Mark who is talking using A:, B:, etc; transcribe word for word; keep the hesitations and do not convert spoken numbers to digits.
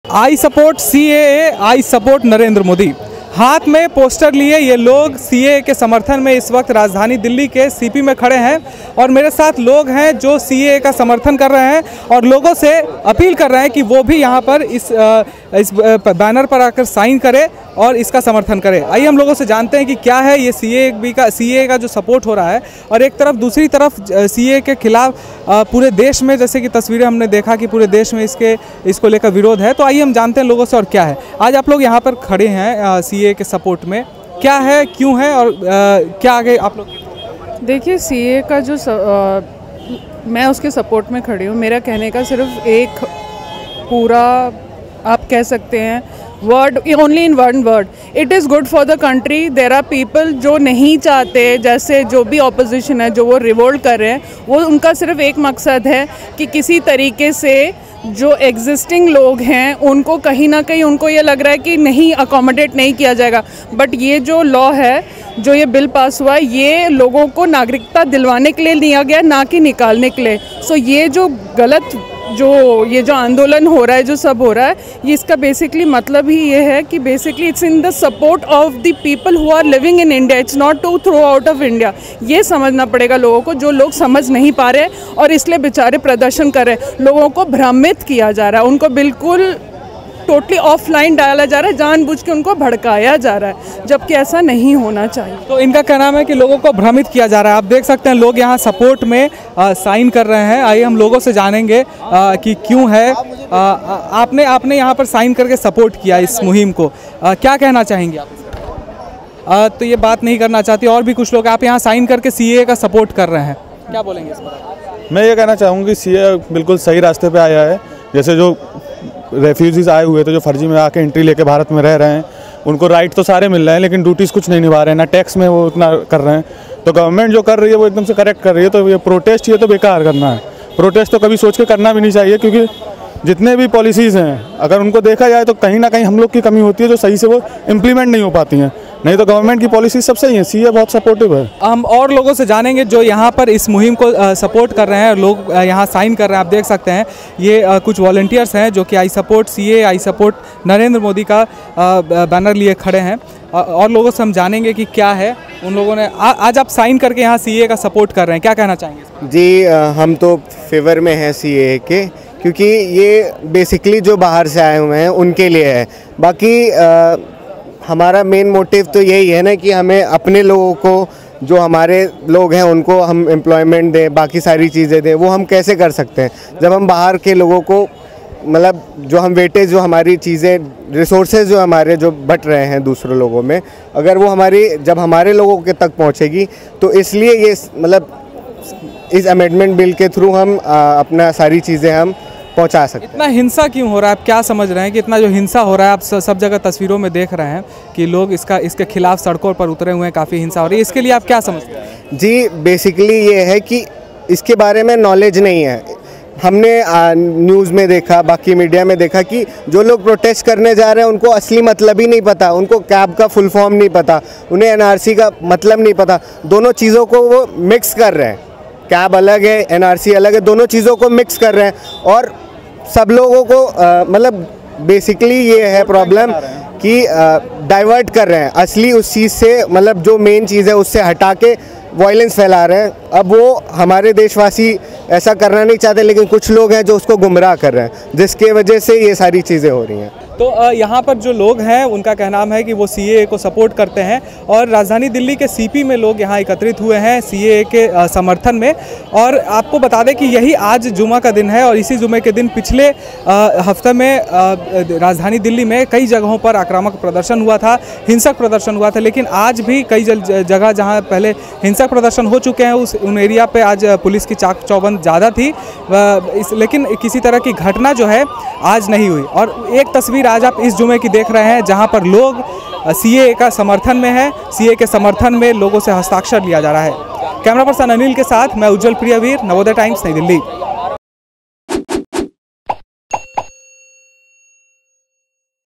A: I support CAA, I support Narendra Modi. हाथ में poster लिए ये लोग सीएए के समर्थन में इस वक्त राजधानी दिल्ली के सीपी में खड़े हैं और मेरे साथ लोग हैं जो सीएए का समर्थन कर रहे हैं और लोगों से अपील कर रहे हैं कि वो भी यहाँ पर इस इस बैनर पर आकर साइन करें और इसका समर्थन करें। आइए हम लोगों से जानते हैं कि क्या है ये सीएए भी का सीएए का जो सपोर्ट हो रहा है और एक तरफ दूसरी तरफ सीएए के खिलाफ पूरे देश में, जैसे कि तस्वीरें हमने देखा कि पूरे देश में इसके इसको लेकर विरोध है। तो आइए हम जानते हैं लोगों से और क्या है। आज आप लोग यहाँ पर खड़े हैं सीएए के सपोर्ट में, क्या है, क्यों है और आ, क्या आगे आप लोग?
B: देखिए, सीएए का जो स, आ, मैं उसके सपोर्ट में खड़ी हूँ। मेरा कहने का सिर्फ एक पूरा आप कह सकते हैं word, only in one word, it is good for the country. There are people जो नहीं चाहते, जैसे जो भी ऑपोजिशन है, जो वो रिवोल्ट कर रहे हैं, वो उनका सिर्फ एक मकसद है कि किसी तरीके से जो एग्जिस्टिंग लोग हैं उनको कहीं ना कहीं उनको ये लग रहा है कि नहीं अकोमोडेट नहीं किया जाएगा। बट ये जो लॉ है, जो ये बिल पास हुआ है, ये लोगों को नागरिकता दिलवाने के लिए लिया गया, ना कि निकालने के लिए। सो so, ये जो गलत जो ये जो आंदोलन हो रहा है, जो सब हो रहा है, ये इसका बेसिकली मतलब ही ये है कि basically it's in the support of the people who are living in India, it's not to throw out of India. ये समझना पड़ेगा लोगों को, जो लोग समझ नहीं पा रहे और इसलिए बेचारे प्रदर्शन कर रहे हैं। लोगों को भ्रमित किया जा रहा है, उनको बिल्कुल टोटली ऑफलाइन डाला जा रहा है, जानबूझ के उनको भड़काया जा रहा है, जबकि ऐसा नहीं होना चाहिए।
A: तो इनका कहना है कि लोगों को भ्रमित किया जा रहा है। आप देख सकते हैं लोग यहाँ सपोर्ट में आ, साइन कर रहे हैं। आइए हम लोगों से जानेंगे आ, कि क्यों है आ, आपने आपने यहाँ पर साइन करके सपोर्ट किया इस मुहिम को, आ, क्या कहना चाहेंगे आप? आ, तो ये बात नहीं करना चाहती और भी कुछ लोग, आप यहाँ साइन करके सीएए का सपोर्ट कर रहे हैं, क्या बोलेंगे इस पर?
C: मैं ये कहना चाहूँगी सीएए बिल्कुल सही रास्ते पे आया है। जैसे जो रेफ्यूजीज आए हुए थे, जो फर्जी में आके एंट्री लेके भारत में रह रहे हैं, उनको राइट तो सारे मिल रहे हैं लेकिन ड्यूटीज़ कुछ नहीं निभा रहे हैं, ना टैक्स में वो उतना कर रहे हैं। तो गवर्नमेंट जो कर रही है वो एकदम से करेक्ट कर रही है। तो ये प्रोटेस्ट ये तो बेकार करना है। प्रोटेस्ट तो कभी सोच के करना भी नहीं चाहिए, क्योंकि जितने भी पॉलिसीज़ हैं अगर उनको देखा जाए तो कहीं ना कहीं हम लोग की कमी होती है, जो सही से वो इम्प्लीमेंट नहीं हो पाती हैं। नहीं तो गवर्नमेंट की पॉलिसी सब सही है, सीए बहुत सपोर्टिव है।
A: हम और लोगों से जानेंगे जो यहाँ पर इस मुहिम को सपोर्ट कर रहे हैं, लोग यहाँ साइन कर रहे हैं। आप देख सकते हैं ये आ, कुछ वॉलंटियर्स हैं जो कि I support CAA, I support Narendra Modi का आ, बैनर लिए खड़े हैं। और लोगों से हम जानेंगे कि क्या है उन लोगों ने आ, आज आप साइन करके यहाँ सीए का सपोर्ट कर रहे हैं, क्या कहना चाहेंगे?
D: जी, हम तो फेवर में हैं सीए के, क्योंकि ये बेसिकली जो बाहर से आए हुए हैं उनके लिए है। बाकी आ, हमारा मेन मोटिव तो यही है ना कि हमें अपने लोगों को, जो हमारे लोग हैं उनको हम एम्प्लॉयमेंट दें, बाकी सारी चीज़ें दें। वो हम कैसे कर सकते हैं जब हम बाहर के लोगों को, मतलब जो हम वेटेज, जो हमारी चीज़ें, रिसोर्सेज जो हमारे जो बट रहे हैं दूसरे लोगों में, अगर वो हमारी जब हमारे लोगों के तक पहुंचेगी, तो इसलिए ये मतलब इस अमेंडमेंट बिल के थ्रू हम आ, अपना सारी चीज़ें हम पहुंचा सकते हैं।
A: इतना हिंसा क्यों हो रहा है, आप क्या समझ रहे हैं कि इतना जो हिंसा हो रहा है? आप सब जगह तस्वीरों में देख रहे हैं कि लोग इसका इसके खिलाफ सड़कों पर उतरे हुए हैं, काफ़ी हिंसा हो रही है। इसके लिए आप क्या समझते हैं?
D: जी, बेसिकली ये है कि इसके बारे में नॉलेज नहीं है। हमने न्यूज़ में देखा, बाकी मीडिया में देखा कि जो लोग प्रोटेस्ट करने जा रहे हैं उनको असली मतलब ही नहीं पता, उनको कैब का फुल फॉर्म नहीं पता, उन्हें एनआरसी का मतलब नहीं पता। दोनों चीज़ों को वो मिक्स कर रहे हैं, कैब अलग है, एनआरसी अलग है, दोनों चीज़ों को मिक्स कर रहे हैं और सब लोगों को मतलब बेसिकली ये है प्रॉब्लम कि डाइवर्ट कर रहे हैं असली उस चीज़ से, मतलब जो मेन चीज़ है उससे हटा के वायलेंस फैला रहे हैं। अब वो हमारे देशवासी ऐसा करना नहीं चाहते, लेकिन कुछ लोग हैं जो उसको गुमराह कर रहे हैं, जिसके वजह से ये सारी चीज़ें हो रही हैं।
A: तो यहाँ पर जो लोग हैं उनका कहना है कि वो सीएए को सपोर्ट करते हैं और राजधानी दिल्ली के सीपी में लोग यहाँ एकत्रित हुए हैं सीएए के समर्थन में। और आपको बता दें कि यही आज जुमा का दिन है और इसी जुमे के दिन पिछले हफ्ते में राजधानी दिल्ली में कई जगहों पर आक्रामक प्रदर्शन हुआ था, हिंसक प्रदर्शन हुआ था। लेकिन आज भी कई जगह जहाँ पहले हिंसक प्रदर्शन हो चुके हैं उस उन एरिया पे आज पुलिस की चाक चौबंद ज़्यादा थी, लेकिन किसी तरह की घटना जो है आज नहीं हुई। और एक तस्वीर आज आप इस जुमे की देख रहे हैं जहां पर लोग सीएए का समर्थन में है, सीएए के समर्थन में लोगों से हस्ताक्षर लिया जा रहा है। कैमरा पर्सन अनिल के साथ मैं उज्जवल प्रियवीर, नवोदय टाइम्स, नई दिल्ली।